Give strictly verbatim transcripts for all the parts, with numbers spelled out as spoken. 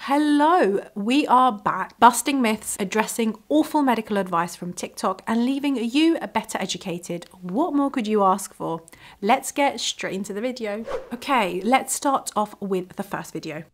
Hello, we are back busting myths, addressing awful medical advice from TikTok and leaving you better educated. What more could you ask for? Let's get straight into the video. Okay, let's start off with the first video.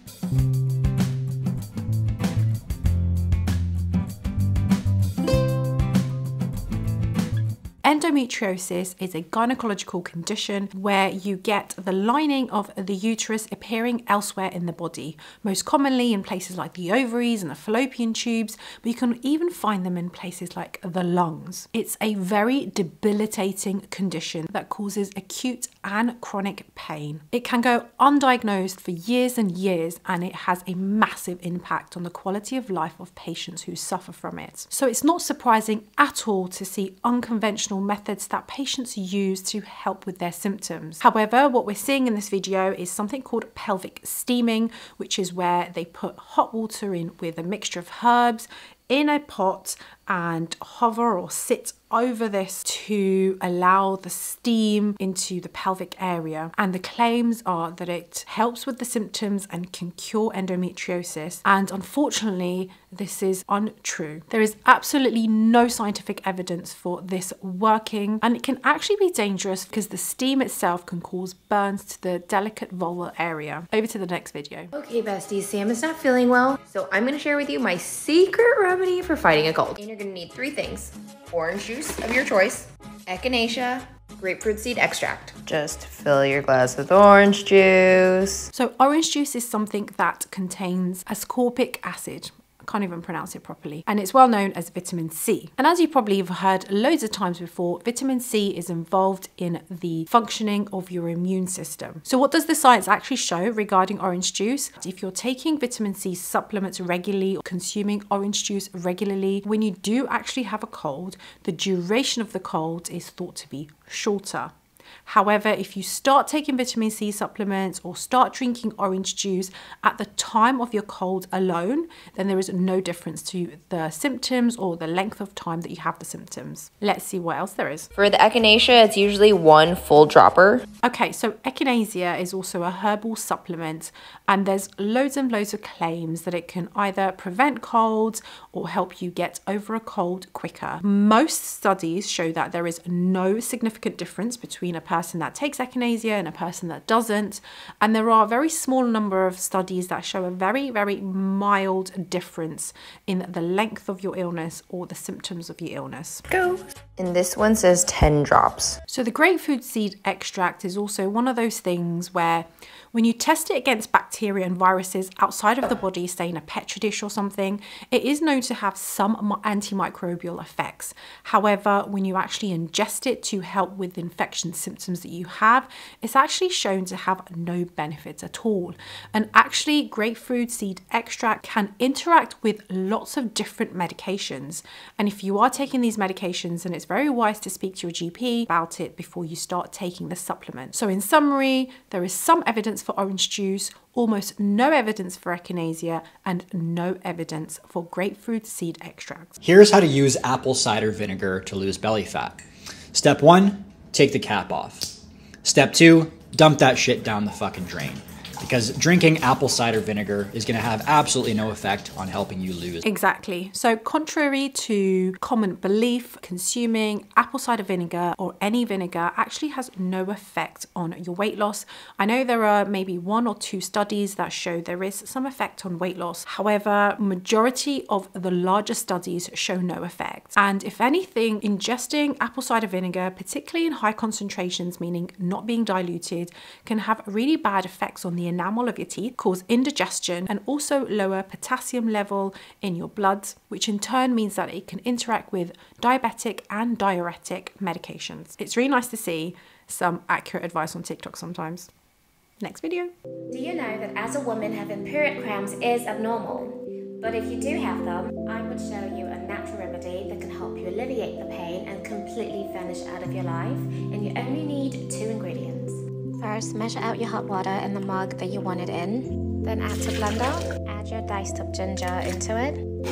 Endometriosis is a gynecological condition where you get the lining of the uterus appearing elsewhere in the body, most commonly in places like the ovaries and the fallopian tubes, but you can even find them in places like the lungs. It's a very debilitating condition that causes acute and chronic pain. It can go undiagnosed for years and years, and it has a massive impact on the quality of life of patients who suffer from it. So it's not surprising at all to see unconventional methods that patients use to help with their symptoms. However, what we're seeing in this video is something called pelvic steaming, which is where they put hot water in with a mixture of herbs in a pot and hover or sit over this to allow the steam into the pelvic area. And the claims are that it helps with the symptoms and can cure endometriosis. And unfortunately, this is untrue. There is absolutely no scientific evidence for this working, and it can actually be dangerous because the steam itself can cause burns to the delicate vulval area. Over to the next video. Okay, besties, Sam is not feeling well, so I'm gonna share with you my secret remedy for fighting a cold. And you're gonna need three things: orange juice of your choice, echinacea, grapefruit seed extract. Just fill your glass with orange juice. So orange juice is something that contains ascorbic acid. Can't even pronounce it properly, and it's well known as vitamin C. And as you probably have heard loads of times before, vitamin C is involved in the functioning of your immune system. So what does the science actually show regarding orange juice? If you're taking vitamin C supplements regularly or consuming orange juice regularly, when you do actually have a cold, the duration of the cold is thought to be shorter. However, if you start taking vitamin C supplements or start drinking orange juice at the time of your cold alone, then there is no difference to the symptoms or the length of time that you have the symptoms. Let's see what else there is. For the echinacea, it's usually one full dropper. Okay, so echinacea is also a herbal supplement, and there's loads and loads of claims that it can either prevent colds or help you get over a cold quicker. Most studies show that there is no significant difference between a person that takes echinacea and a person that doesn't, and there are a very small number of studies that show a very very mild difference in the length of your illness or the symptoms of your illness. Go. And this one says ten drops. So the grapefruit seed extract is also one of those things where when you test it against bacteria and viruses outside of the body, say in a petri dish or something, it is known to have some antimicrobial effects. However, when you actually ingest it to help with infection symptoms that you have, it's actually shown to have no benefits at all. And actually, grapefruit seed extract can interact with lots of different medications. And if you are taking these medications, then it's very wise to speak to your G P about it before you start taking the supplement. So in summary, there is some evidence for orange juice, almost no evidence for echinacea, and no evidence for grapefruit seed extract. Here's how to use apple cider vinegar to lose belly fat. Step one, take the cap off. Step two, dump that shit down the fucking drain. Because drinking apple cider vinegar is going to have absolutely no effect on helping you lose. Exactly. So contrary to common belief, consuming apple cider vinegar or any vinegar actually has no effect on your weight loss. I know there are maybe one or two studies that show there is some effect on weight loss. However, majority of the larger studies show no effect. And if anything, ingesting apple cider vinegar, particularly in high concentrations, meaning not being diluted, can have really bad effects on the enamel of your teeth, cause indigestion, and also lower potassium level in your blood, which in turn means that it can interact with diabetic and diuretic medications. It's really nice to see some accurate advice on TikTok sometimes. Next video. Do you know that as a woman having period cramps is abnormal? But if you do have them, I would show you a natural remedy that can help you alleviate the pain and completely vanish out of your life, and you only need two ingredients. First, measure out your hot water in the mug that you want it in. Then add to blender. Add your diced up ginger into it.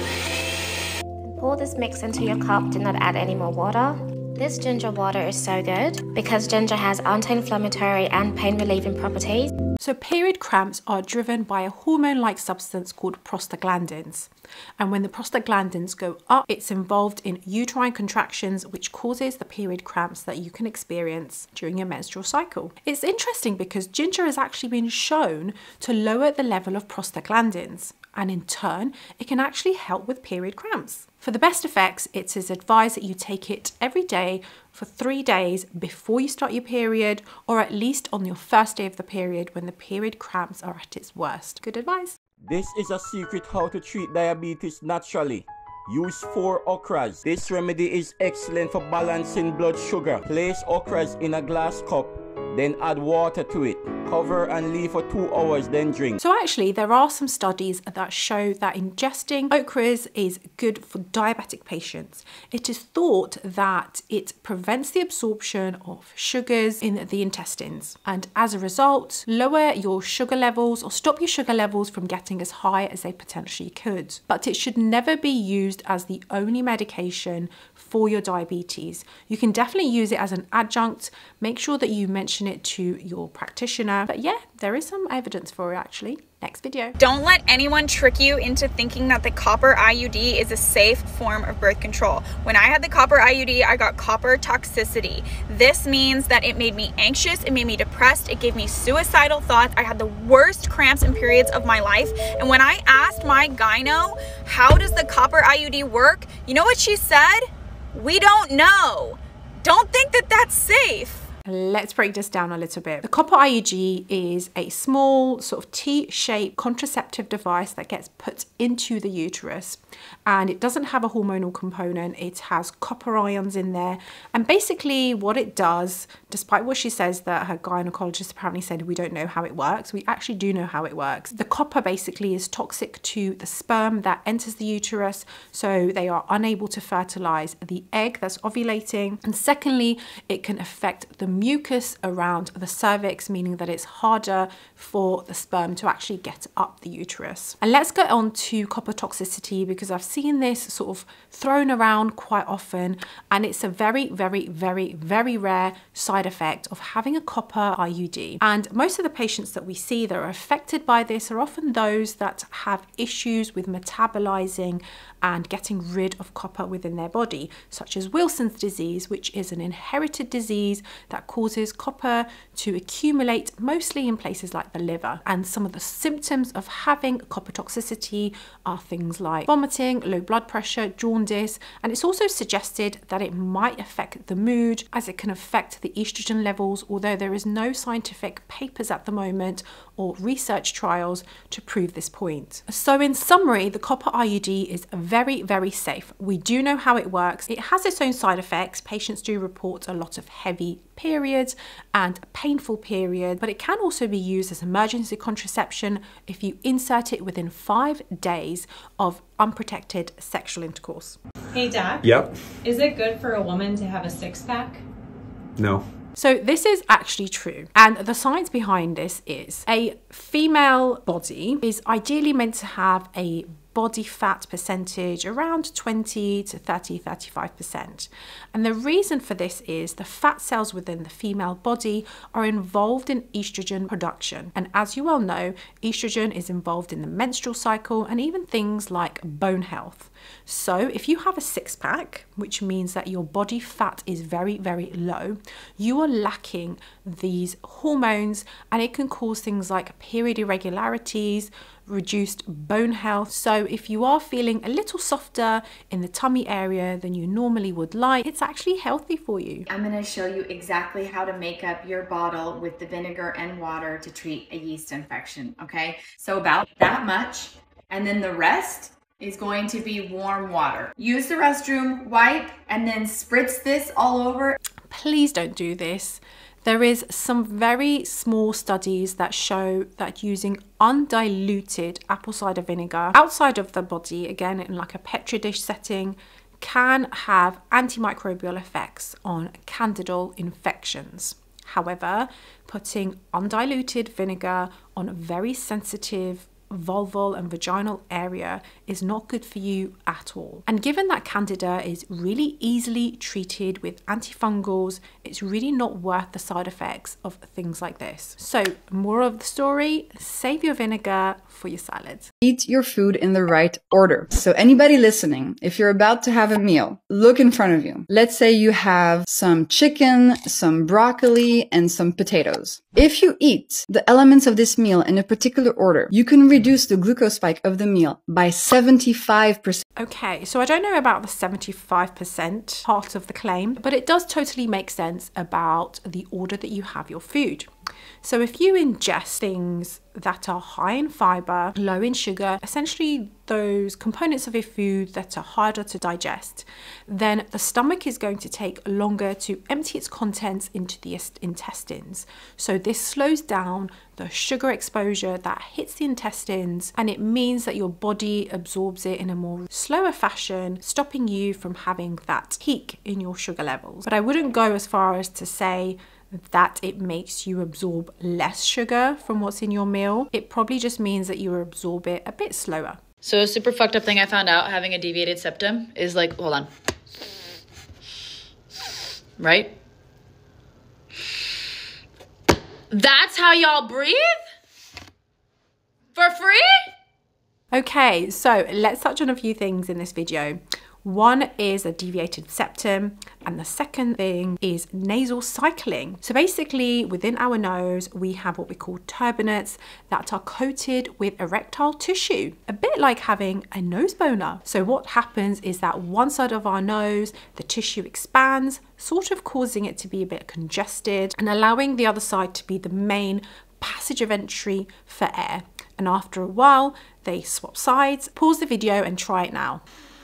Then pour this mix into your cup. Do not add any more water. This ginger water is so good because ginger has anti-inflammatory and pain relieving properties. So period cramps are driven by a hormone-like substance called prostaglandins. And when the prostaglandins go up, it's involved in uterine contractions, which causes the period cramps that you can experience during your menstrual cycle. It's interesting because ginger has actually been shown to lower the level of prostaglandins, and in turn, it can actually help with period cramps. For the best effects, it is advised that you take it every day for three days before you start your period, or at least on your first day of the period when the period cramps are at its worst. Good advice. This is a secret how to treat diabetes naturally. Use four okras. This remedy is excellent for balancing blood sugar. Place okras in a glass cup, then add water to it. Cover and leave for two hours, then drink. So actually, there are some studies that show that ingesting okras is good for diabetic patients. It is thought that it prevents the absorption of sugars in the intestines, and as a result, lower your sugar levels or stop your sugar levels from getting as high as they potentially could. But it should never be used as the only medication for your diabetes. You can definitely use it as an adjunct. Make sure that you mention it to your practitioner. But yeah, there is some evidence for it actually. Next video. Don't let anyone trick you into thinking that the copper I U D is a safe form of birth control. When I had the copper I U D, I got copper toxicity. This means that it made me anxious, it made me depressed, it gave me suicidal thoughts. I had the worst cramps and periods of my life. And when I asked my gyno, how does the copper I U D work? You know what she said? We don't know. Don't think that that's safe. Let's break this down a little bit. The copper I U D is a small sort of T-shaped contraceptive device that gets put into the uterus, and it doesn't have a hormonal component. It has copper ions in there, and basically what it does, despite what she says that her gynecologist apparently said we don't know how it works, we actually do know how it works. The copper basically is toxic to the sperm that enters the uterus, so they are unable to fertilize the egg that's ovulating, and secondly, it can affect the mucus around the cervix, meaning that it's harder for the sperm to actually get up the uterus. And let's go on to copper toxicity, because I've seen this sort of thrown around quite often, and it's a very, very, very, very rare side effect of having a copper I U D. And most of the patients that we see that are affected by this are often those that have issues with metabolizing and getting rid of copper within their body, such as Wilson's disease, which is an inherited disease that causes copper to accumulate mostly in places like the liver. And some of the symptoms of having copper toxicity are things like vomiting, low blood pressure, jaundice, and it's also suggested that it might affect the mood, as it can affect the estrogen levels, although there is no scientific papers at the moment or research trials to prove this point. So in summary, the copper I U D is very, very safe. We do know how it works. It has its own side effects. Patients do report a lot of heavy periods and painful periods, but it can also be used as emergency contraception if you insert it within five days of unprotected sexual intercourse. Hey Doc. Yep. Is it good for a woman to have a six pack? No. So this is actually true, and the science behind this is a female body is ideally meant to have a body fat percentage around twenty to thirty, thirty-five percent. And the reason for this is the fat cells within the female body are involved in estrogen production. And as you well know, estrogen is involved in the menstrual cycle and even things like bone health. So if you have a six pack, which means that your body fat is very, very low, you are lacking these hormones, and it can cause things like period irregularities, reduced bone health. So if you are feeling a little softer in the tummy area than you normally would like, it's actually healthy for you. I'm gonna show you exactly how to make up your bottle with the vinegar and water to treat a yeast infection, okay? So about that much, and then the rest is going to be warm water. Use the restroom, wipe, and then spritz this all over. Please don't do this. There is some very small studies that show that using undiluted apple cider vinegar outside of the body, again in like a petri dish setting, can have antimicrobial effects on candidal infections. However, putting undiluted vinegar on very sensitive vulval and vaginal area is not good for you at all. And given that candida is really easily treated with antifungals, it's really not worth the side effects of things like this. So moral of the story, save your vinegar for your salads. Eat your food in the right order. So anybody listening, if you're about to have a meal, look in front of you. Let's say you have some chicken, some broccoli, and some potatoes. If you eat the elements of this meal in a particular order, you can reduce the glucose spike of the meal by seventy-five percent. Okay, so I don't know about the seventy-five percent part of the claim, but it does totally make sense about the order that you have your food. So if you ingest things that are high in fiber, low in sugar, essentially those components of your food that are harder to digest, then the stomach is going to take longer to empty its contents into the intestines. So this slows down the sugar exposure that hits the intestines, and it means that your body absorbs it in a more slower fashion, stopping you from having that peak in your sugar levels. But I wouldn't go as far as to say that it makes you absorb less sugar from what's in your meal. It probably just means that you absorb it a bit slower. So a super fucked up thing I found out having a deviated septum is like, hold on. Right? That's how y'all breathe? For free? Okay, so let's touch on a few things in this video. One is a deviated septum, and the second thing is nasal cycling. So basically within our nose, we have what we call turbinates that are coated with erectile tissue, a bit like having a nose boner. So what happens is that one side of our nose, the tissue expands, sort of causing it to be a bit congested and allowing the other side to be the main passage of entry for air. And after a while, they swap sides. Pause the video and try it now.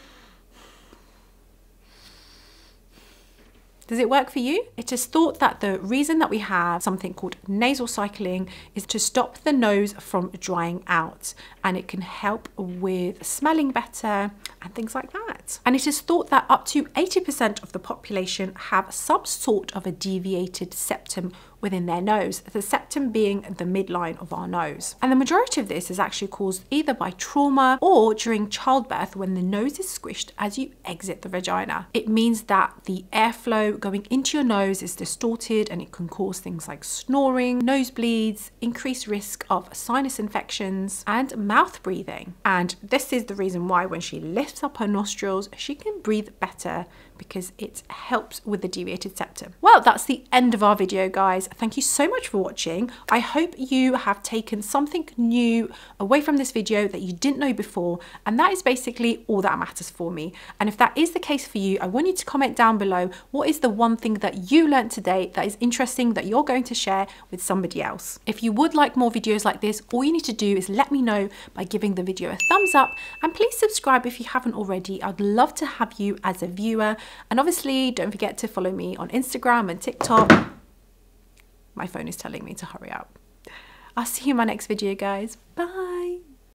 Does it work for you? It is thought that the reason that we have something called nasal cycling is to stop the nose from drying out, and it can help with smelling better and things like that. And it is thought that up to eighty percent of the population have some sort of a deviated septum within their nose, the septum being the midline of our nose. And the majority of this is actually caused either by trauma or during childbirth when the nose is squished as you exit the vagina. It means that the airflow going into your nose is distorted, and it can cause things like snoring, nosebleeds, increased risk of sinus infections, and mouth breathing. And this is the reason why when she lifts up her nostrils, she can breathe better, because it helps with the deviated septum. Well, that's the end of our video, guys. Thank you so much for watching. I hope you have taken something new away from this video that you didn't know before, and that is basically all that matters for me. And if that is the case for you, I want you to comment down below what is the one thing that you learned today that is interesting that you're going to share with somebody else. If you would like more videos like this, all you need to do is let me know by giving the video a thumbs up, and please subscribe if you haven't already. I'd love to have you as a viewer. And obviously, don't forget to follow me on Instagram and TikTok. My phone is telling me to hurry up. I'll see you in my next video, guys. Bye.